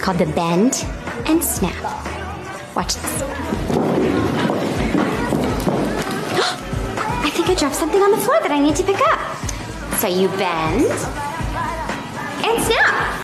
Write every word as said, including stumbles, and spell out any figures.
called the bend and snap. Watch this. I think I dropped something on the floor that I need to pick up. So you bend and snap.